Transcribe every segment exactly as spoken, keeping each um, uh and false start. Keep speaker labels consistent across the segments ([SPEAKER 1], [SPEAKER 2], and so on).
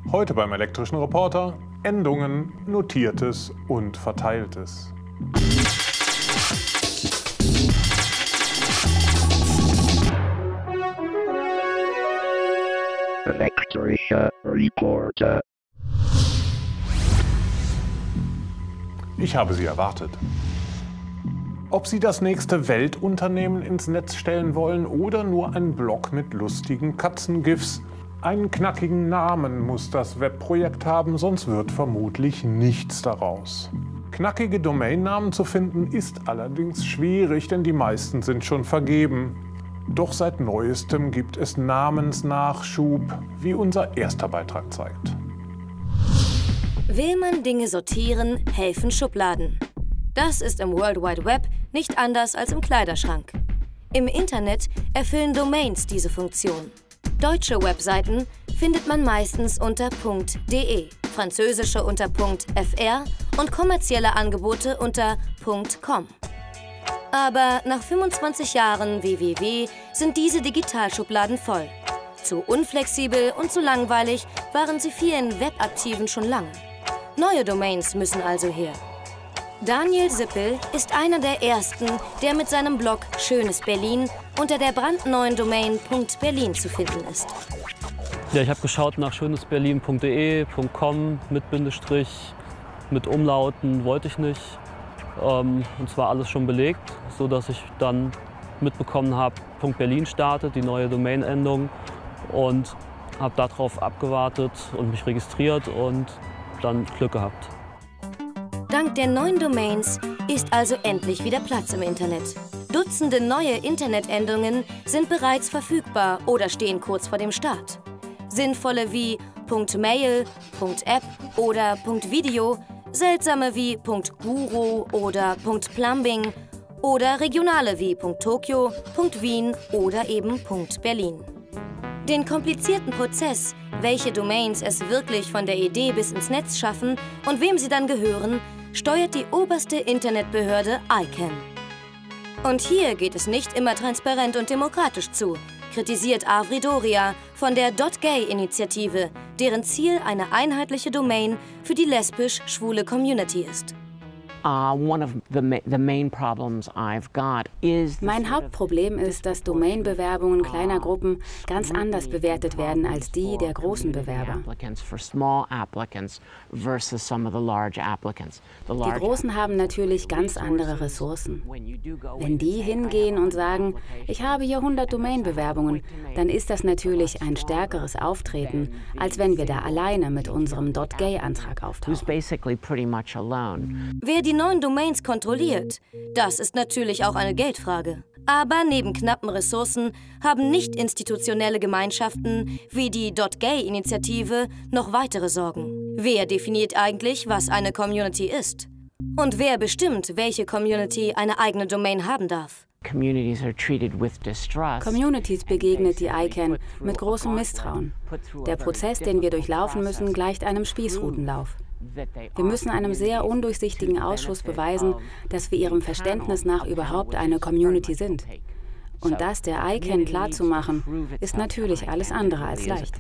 [SPEAKER 1] Heute beim Elektrischen Reporter Endungen, Notiertes und Verteiltes.
[SPEAKER 2] Elektrischer Reporter.
[SPEAKER 1] Ich habe Sie erwartet. Ob Sie das nächste Weltunternehmen ins Netz stellen wollen oder nur einen Blog mit lustigen Katzengifs, einen knackigen Namen muss das Webprojekt haben, sonst wird vermutlich nichts daraus. Knackige Domainnamen zu finden ist allerdings schwierig, denn die meisten sind schon vergeben. Doch seit Neuestem gibt es Namensnachschub, wie unser erster Beitrag zeigt.
[SPEAKER 3] Will man Dinge sortieren, helfen Schubladen. Das ist im World Wide Web nicht anders als im Kleiderschrank. Im Internet erfüllen Domains diese Funktion. Deutsche Webseiten findet man meistens unter .de, französische unter .fr und kommerzielle Angebote unter .com. Aber nach fünfundzwanzig Jahren W W W sind diese Digitalschubladen voll. Zu unflexibel und zu langweilig waren sie vielen Webaktiven schon lange. Neue Domains müssen also her. Daniel Sippel ist einer der ersten, der mit seinem Blog Schönes Berlin unter der brandneuen Domain .berlin zu finden ist.
[SPEAKER 4] Ja, ich habe geschaut nach schönesberlin punkt de, .com mit Bindestrich, mit Umlauten wollte ich nicht. Ähm, und zwar alles schon belegt, sodass ich dann mitbekommen habe, .berlin startet, die neue Domain-Endung, und habe darauf abgewartet und mich registriert und dann Glück gehabt.
[SPEAKER 3] Dank der neuen Domains ist also endlich wieder Platz im Internet. Dutzende neue Internetendungen sind bereits verfügbar oder stehen kurz vor dem Start. Sinnvolle wie .mail, .app oder .video, seltsame wie .guru oder .plumbing oder regionale wie .tokio, .wien oder eben .berlin. Den komplizierten Prozess, welche Domains es wirklich von der Idee bis ins Netz schaffen und wem sie dann gehören, steuert die oberste Internetbehörde I C A N N. Und hier geht es nicht immer transparent und demokratisch zu, kritisiert Avri Doria von der .gay-Initiative, deren Ziel eine einheitliche Domain für die lesbisch-schwule Community ist.
[SPEAKER 5] Uh, one of the, ma the main problems I've got is
[SPEAKER 6] mein Hauptproblem ist, dass Domainbewerbungen kleiner Gruppen ganz anders bewertet werden als die der großen Bewerber. Die Großen haben natürlich ganz andere Ressourcen. Wenn die hingehen und sagen, ich habe hier hundert Domainbewerbungen, dann ist das natürlich ein stärkeres Auftreten, als wenn wir da alleine mit unserem .gay-Antrag auftauchen.
[SPEAKER 3] Wer die neuen Domains kontrolliert, das ist natürlich auch eine Geldfrage. Aber neben knappen Ressourcen haben nicht institutionelle Gemeinschaften wie die .gay-Initiative noch weitere Sorgen. Wer definiert eigentlich, was eine Community ist? Und wer bestimmt, welche Community eine eigene Domain haben darf?
[SPEAKER 5] Communities
[SPEAKER 6] begegnet die I C A N N mit großem Misstrauen. Der Prozess, den wir durchlaufen müssen, gleicht einem Spießrutenlauf. Wir müssen einem sehr undurchsichtigen Ausschuss beweisen, dass wir ihrem Verständnis nach überhaupt eine Community sind. Und das der I C A N N klarzumachen, ist natürlich alles andere als leicht.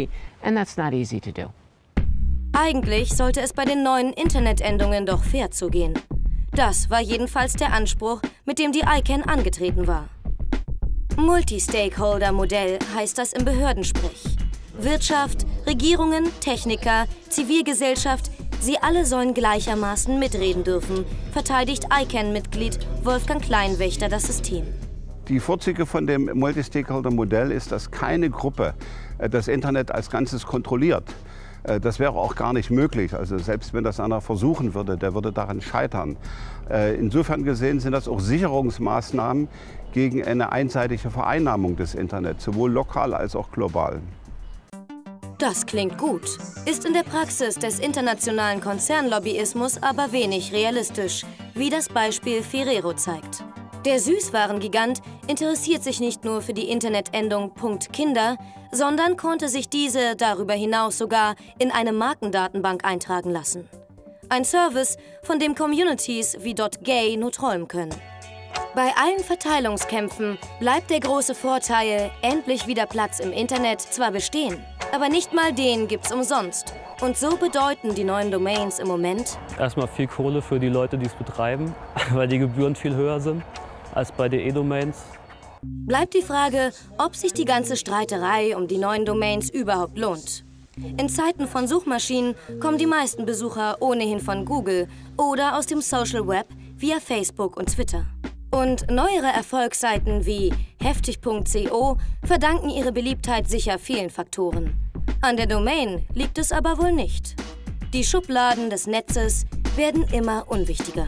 [SPEAKER 3] Eigentlich sollte es bei den neuen Internetendungen doch fair zugehen. Das war jedenfalls der Anspruch, mit dem die I C A N N angetreten war. Multi-Stakeholder-Modell heißt das im Behördensprech. Wirtschaft, Regierungen, Techniker, Zivilgesellschaft, sie alle sollen gleichermaßen mitreden dürfen, verteidigt I C A N N-Mitglied Wolfgang Kleinwächter das System.
[SPEAKER 7] Die Vorzüge von dem Multi-Stakeholder-Modell ist, dass keine Gruppe das Internet als Ganzes kontrolliert. Das wäre auch gar nicht möglich. Also selbst wenn das einer versuchen würde, der würde daran scheitern. Insofern gesehen sind das auch Sicherungsmaßnahmen gegen eine einseitige Vereinnahmung des Internets, sowohl lokal als auch global.
[SPEAKER 3] Das klingt gut, ist in der Praxis des internationalen Konzernlobbyismus aber wenig realistisch, wie das Beispiel Ferrero zeigt. Der Süßwarengigant interessiert sich nicht nur für die Internetendung .kinder, sondern konnte sich diese darüber hinaus sogar in eine Markendatenbank eintragen lassen. Ein Service, von dem Communities wie .gay nur träumen können. Bei allen Verteilungskämpfen bleibt der große Vorteil, endlich wieder Platz im Internet, zwar bestehen, Aber nicht mal den gibt's umsonst. Und so bedeuten die neuen Domains im Moment
[SPEAKER 4] erstmal viel Kohle für die Leute, die es betreiben, weil die Gebühren viel höher sind als bei den E-Domains.
[SPEAKER 3] Bleibt die Frage, ob sich die ganze Streiterei um die neuen Domains überhaupt lohnt. In Zeiten von Suchmaschinen kommen die meisten Besucher ohnehin von Google oder aus dem Social Web via Facebook und Twitter. Und neuere Erfolgsseiten wie heftig punkt co verdanken ihre Beliebtheit sicher vielen Faktoren. An der Domain liegt es aber wohl nicht. Die Schubladen des Netzes werden immer unwichtiger.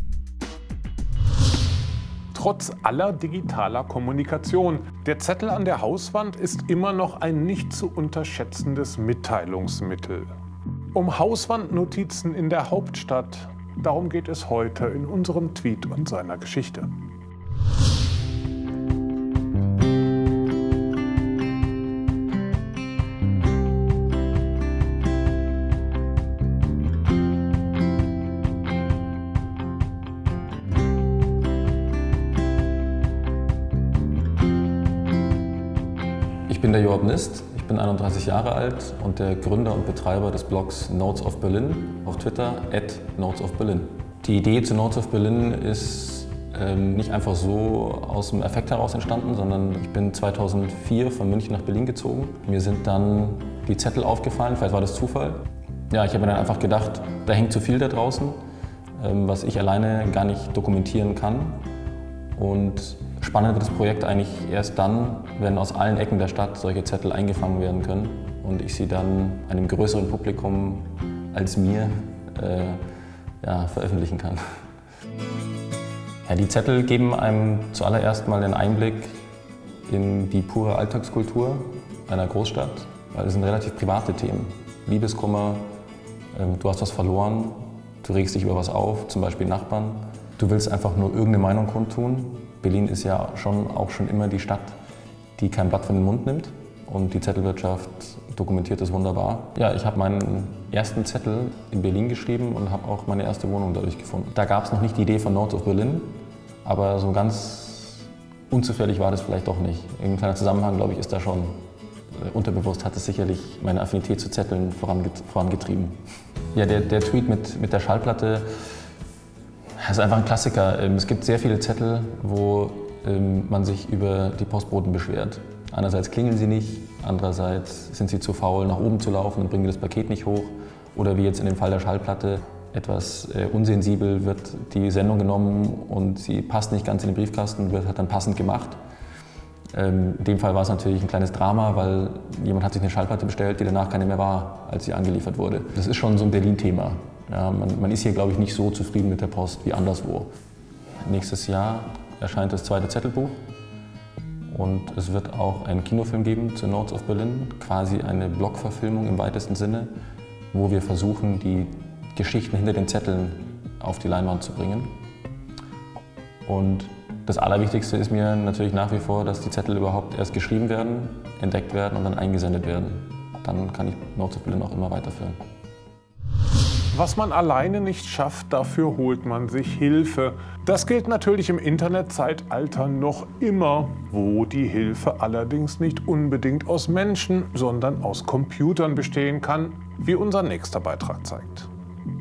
[SPEAKER 1] Trotz aller digitaler Kommunikation, der Zettel an der Hauswand ist immer noch ein nicht zu unterschätzendes Mitteilungsmittel. Um Hauswandnotizen in der Hauptstadt, darum geht es heute in unserem Tweet und seiner Geschichte.
[SPEAKER 8] Ich bin der Joab Nist, ich bin einunddreißig Jahre alt und der Gründer und Betreiber des Blogs Notes of Berlin, auf Twitter at Notes of Berlin. Die Idee zu Notes of Berlin ist ähm, nicht einfach so aus dem Effekt heraus entstanden, sondern ich bin zweitausendvier von München nach Berlin gezogen. Mir sind dann die Zettel aufgefallen, vielleicht war das Zufall. Ja, ich habe mir dann einfach gedacht, da hängt zu viel da draußen, ähm, was ich alleine gar nicht dokumentieren kann. Und spannend wird das Projekt eigentlich erst dann, wenn aus allen Ecken der Stadt solche Zettel eingefangen werden können und ich sie dann einem größeren Publikum als mir äh, ja, veröffentlichen kann. Ja, die Zettel geben einem zuallererst mal einen Einblick in die pure Alltagskultur einer Großstadt, weil es sind relativ private Themen. Liebeskummer, äh, du hast was verloren, du regst dich über was auf, zum Beispiel Nachbarn. Du willst einfach nur irgendeine Meinung kundtun. Berlin ist ja schon, auch schon immer die Stadt, die kein Blatt von den Mund nimmt. Und die Zettelwirtschaft dokumentiert das wunderbar. Ja, ich habe meinen ersten Zettel in Berlin geschrieben und habe auch meine erste Wohnung dadurch gefunden. Da gab es noch nicht die Idee von Notes of Berlin, aber so ganz unzufällig war das vielleicht doch nicht. Ein kleiner Zusammenhang, glaube ich, ist da schon. Unterbewusst hat es sicherlich meine Affinität zu Zetteln vorangetrieben. Ja, der, der Tweet mit, mit der Schallplatte, das ist einfach ein Klassiker. Es gibt sehr viele Zettel, wo man sich über die Postboten beschwert. Einerseits klingeln sie nicht, andererseits sind sie zu faul, nach oben zu laufen und bringen das Paket nicht hoch. Oder wie jetzt in dem Fall der Schallplatte, etwas unsensibel wird die Sendung genommen und sie passt nicht ganz in den Briefkasten, wird halt dann passend gemacht. In dem Fall war es natürlich ein kleines Drama, weil jemand hat sich eine Schallplatte bestellt, die danach keine mehr war, als sie angeliefert wurde. Das ist schon so ein Berlin-Thema. Ja, man, man ist hier, glaube ich, nicht so zufrieden mit der Post wie anderswo. Nächstes Jahr erscheint das zweite Zettelbuch und es wird auch einen Kinofilm geben zu Notes of Berlin, quasi eine Blogverfilmung im weitesten Sinne, wo wir versuchen, die Geschichten hinter den Zetteln auf die Leinwand zu bringen. Und das Allerwichtigste ist mir natürlich nach wie vor, dass die Zettel überhaupt erst geschrieben werden, entdeckt werden und dann eingesendet werden. Dann kann ich Notes of Berlin auch immer weiterführen.
[SPEAKER 1] Was man alleine nicht schafft, dafür holt man sich Hilfe. Das gilt natürlich im Internetzeitalter noch immer, wo die Hilfe allerdings nicht unbedingt aus Menschen, sondern aus Computern bestehen kann, wie unser nächster Beitrag zeigt.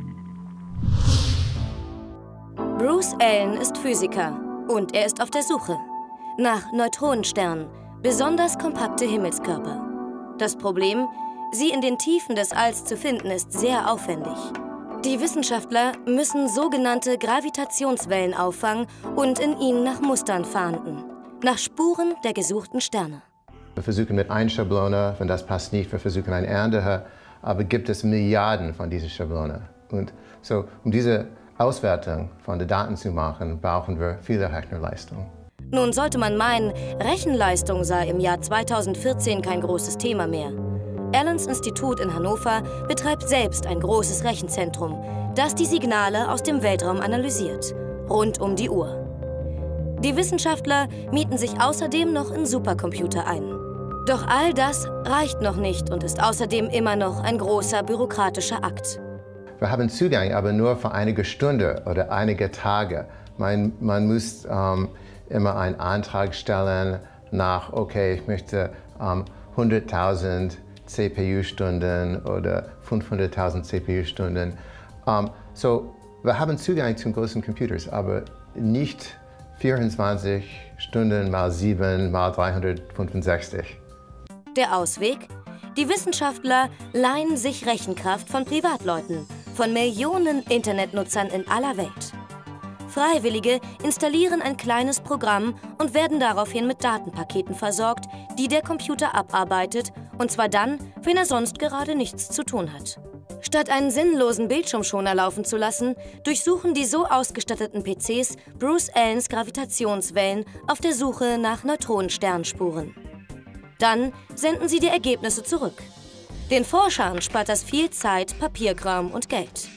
[SPEAKER 3] Bruce Allen ist Physiker und er ist auf der Suche nach Neutronensternen, besonders kompakte Himmelskörper. Das Problem, sie in den Tiefen des Alls zu finden, ist sehr aufwendig. Die Wissenschaftler müssen sogenannte Gravitationswellen auffangen und in ihnen nach Mustern fahnden, nach Spuren der gesuchten Sterne.
[SPEAKER 9] Wir versuchen mit einer Schablone, wenn das passt nicht, wir versuchen eine andere, aber gibt es Milliarden von diesen Schablonen. Und so, um diese Auswertung von den Daten zu machen, brauchen wir viele Rechenleistung.
[SPEAKER 3] Nun sollte man meinen, Rechenleistung sei im Jahr zweitausendvierzehn kein großes Thema mehr. Allens Institut in Hannover betreibt selbst ein großes Rechenzentrum, das die Signale aus dem Weltraum analysiert, rund um die Uhr. Die Wissenschaftler mieten sich außerdem noch in Supercomputer ein. Doch all das reicht noch nicht und ist außerdem immer noch ein großer bürokratischer Akt.
[SPEAKER 9] Wir haben Zugang, aber nur für einige Stunden oder einige Tage. Man, man muss ähm, immer einen Antrag stellen nach, okay, ich möchte ähm, hunderttausend C P U-Stunden oder fünfhunderttausend C P U-Stunden. Um, so, wir haben Zugang zu großen Computern, aber nicht vierundzwanzig Stunden mal sieben mal dreihundertfünfundsechzig.
[SPEAKER 3] Der Ausweg? Die Wissenschaftler leihen sich Rechenkraft von Privatleuten, von Millionen Internetnutzern in aller Welt. Freiwillige installieren ein kleines Programm und werden daraufhin mit Datenpaketen versorgt, die der Computer abarbeitet, und zwar dann, wenn er sonst gerade nichts zu tun hat. Statt einen sinnlosen Bildschirmschoner laufen zu lassen, durchsuchen die so ausgestatteten P Cs Bruce Allens Gravitationswellen auf der Suche nach Neutronensternspuren. Dann senden sie die Ergebnisse zurück. Den Forschern spart das viel Zeit, Papierkram und Geld.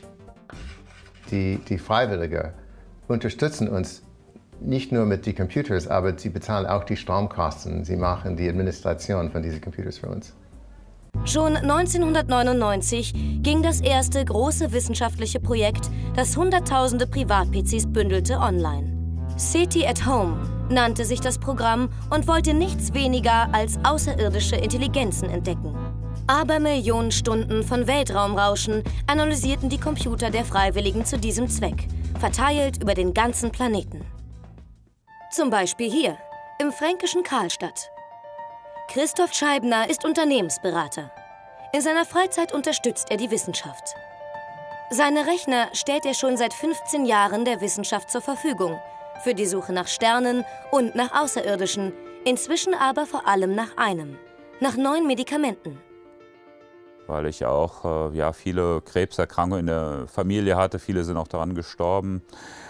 [SPEAKER 9] Die, die Freiwilligen unterstützen uns nicht nur mit den Computern, aber sie bezahlen auch die Stromkosten. Sie machen die Administration von diesen Computern für uns.
[SPEAKER 3] Schon neunzehnhundertneunundneunzig ging das erste große wissenschaftliche Projekt, das hunderttausende Privat-P Cs bündelte, online. SETI at Home nannte sich das Programm und wollte nichts weniger als außerirdische Intelligenzen entdecken. Abermillionen Stunden von Weltraumrauschen analysierten die Computer der Freiwilligen zu diesem Zweck, verteilt über den ganzen Planeten. Zum Beispiel hier, im fränkischen Karlstadt. Christoph Scheibner ist Unternehmensberater. In seiner Freizeit unterstützt er die Wissenschaft. Seine Rechner stellt er schon seit fünfzehn Jahren der Wissenschaft zur Verfügung, für die Suche nach Sternen und nach Außerirdischen, inzwischen aber vor allem nach einem, nach neuen Medikamenten.
[SPEAKER 10] Weil ich auch äh, ja, viele Krebserkrankungen in der Familie hatte, viele sind auch daran gestorben.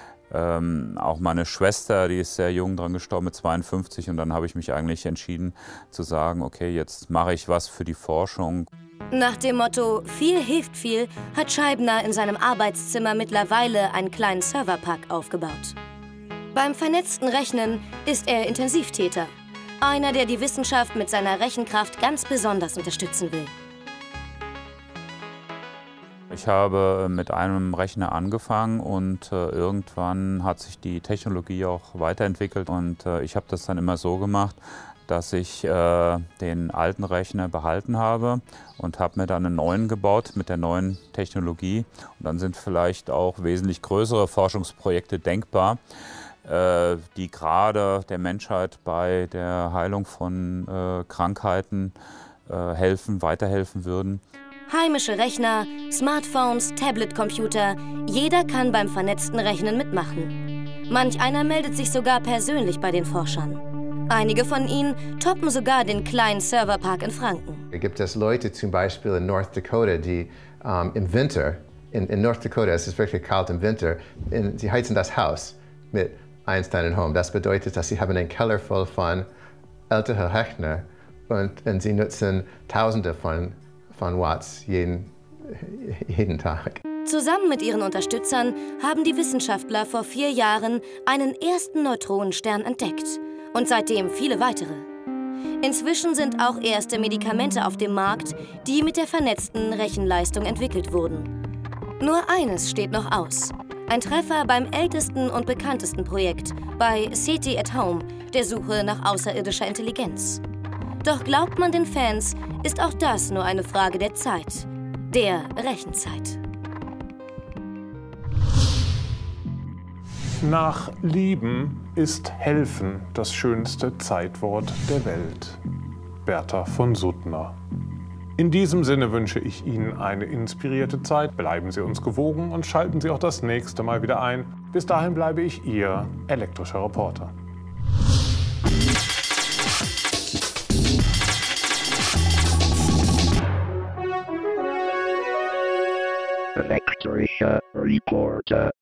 [SPEAKER 10] Ähm, auch meine Schwester, die ist sehr jung dran gestorben, mit zweiundfünfzig, und dann habe ich mich eigentlich entschieden zu sagen, okay, jetzt mache ich was für die Forschung.
[SPEAKER 3] Nach dem Motto "Viel hilft viel" hat Scheibner in seinem Arbeitszimmer mittlerweile einen kleinen Serverpark aufgebaut. Beim vernetzten Rechnen ist er Intensivtäter, einer, der die Wissenschaft mit seiner Rechenkraft ganz besonders unterstützen will.
[SPEAKER 10] Ich habe mit einem Rechner angefangen und äh, irgendwann hat sich die Technologie auch weiterentwickelt, und äh, ich habe das dann immer so gemacht, dass ich äh, den alten Rechner behalten habe und habe mir dann einen neuen gebaut mit der neuen Technologie. Und dann sind vielleicht auch wesentlich größere Forschungsprojekte denkbar, äh, die gerade der Menschheit bei der Heilung von äh, Krankheiten äh, helfen, weiterhelfen würden.
[SPEAKER 3] Heimische Rechner, Smartphones, Tablet-Computer, jeder kann beim vernetzten Rechnen mitmachen. Manch einer meldet sich sogar persönlich bei den Forschern. Einige von ihnen toppen sogar den kleinen Serverpark in Franken.
[SPEAKER 9] Da gibt es Leute zum Beispiel in North Dakota, die um, im Winter, in, in North Dakota, es ist wirklich kalt im Winter, in, sie heizen das Haus mit Einstein Home. Das bedeutet, dass sie haben einen Keller voll von älteren Rechnern, und, und sie nutzen Tausende von von Watts jeden, jeden Tag.
[SPEAKER 3] Zusammen mit ihren Unterstützern haben die Wissenschaftler vor vier Jahren einen ersten Neutronenstern entdeckt und seitdem viele weitere. Inzwischen sind auch erste Medikamente auf dem Markt, die mit der vernetzten Rechenleistung entwickelt wurden. Nur eines steht noch aus: ein Treffer beim ältesten und bekanntesten Projekt, bei SETI at Home, der Suche nach außerirdischer Intelligenz. Doch glaubt man den Fans, ist auch das nur eine Frage der Zeit, der Rechenzeit.
[SPEAKER 1] Nach Lieben ist Helfen das schönste Zeitwort der Welt. Bertha von Suttner. In diesem Sinne wünsche ich Ihnen eine inspirierte Zeit. Bleiben Sie uns gewogen und schalten Sie auch das nächste Mal wieder ein. Bis dahin bleibe ich Ihr elektrischer Reporter.
[SPEAKER 2] Elektrischer Reporter.